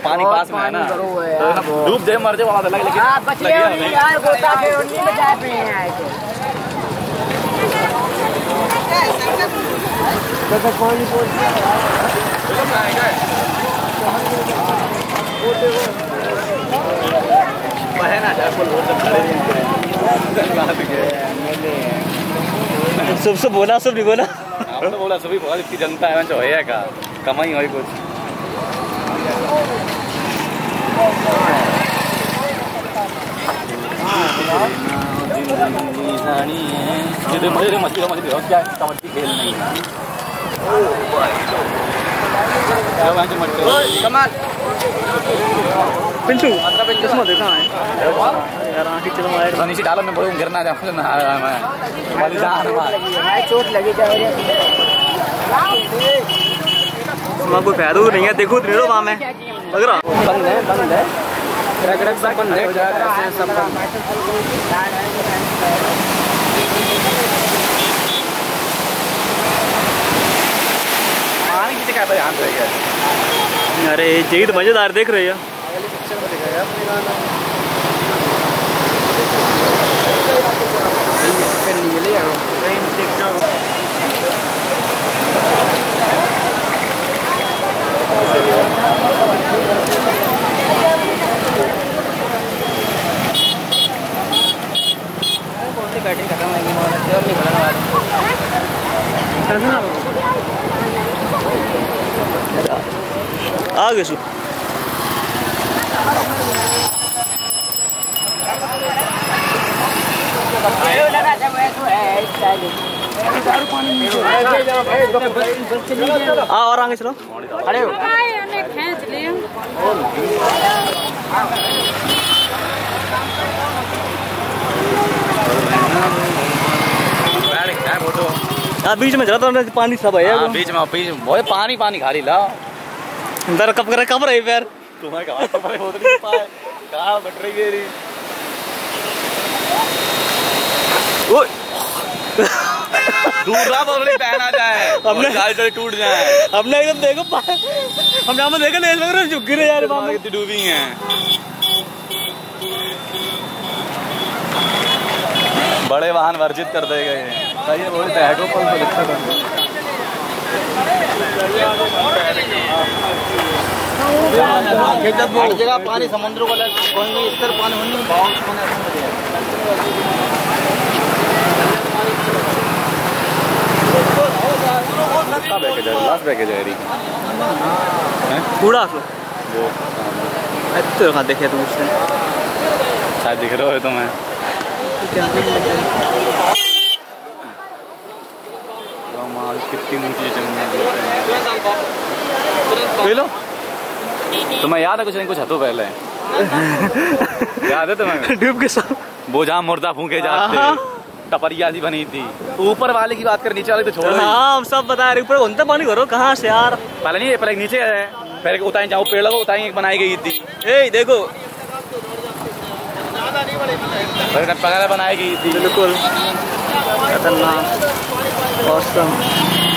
पानी पास में है ना, डूब जाए मर जाए वहाँ लगे, लेकिन सब बोला सब नहीं बोला, हम तो बोला सभी बहुत इतनी जनता है जो है का कमाई हुई कुछ। मछली मछली क्या कबड्डी खेल नहीं कमाल पिंटू चश्मा देखा है यार, आंखें चलो नीचे डालो, मैं बोलूँ गिरना जाऊँ चोट लगी जाए कोई फायदा नहीं है, देखो नहीं वहाँ में लग रहा बंद है सब बंद है सब अरे यही तो मजेदार देख रहे हो। आ गए सु और आगे चलो, अरे खींच लिया बीच में चला तो पानी सब है बीच में बहुत पानी पानी खाली ला अंदर कब रही पैर तुम्हारे कपड़े होते नहीं पाए कहाँ बट रही मेरी दूसरा बोलने पहना जाए हमने गाड़ी चढ़े टूट जाए हमने एकदम देखो हमने हमें देखा नहीं लग रहा झुक गिरे यार, कितनी डूबी हैं। बड़े वाहन वर्जित कर दे गए हैं, सही है बोलते हैं को पर लिखा था हर जगह पानी समुद्र को कोई नहीं इस तरह पानी होने बहुत कूड़ा तो कहाँ देखे तुम उससे शायद दिख रहे हो तुम्हें कितनी ऊंची लो तुम्हें याद है कुछ नहीं कुछ हथों पहले याद है तुम्हें डूब के साथ वो जहाँ मुर्दा फूके जाते टपरिया सी बनी थी, ऊपर वाले की बात कर नीचे वाले तो छोड़ो। हाँ सब बता रहे, ऊपर उनसे पानी भरो कहाँ से यार, पहले नहीं पहले नीचे है, पहले उताई जाओ पेड़ लगो उताई एक बनाई गई थी, ए देखो पहले बनाई गई थी, बिल्कुल खतरनाक औसम।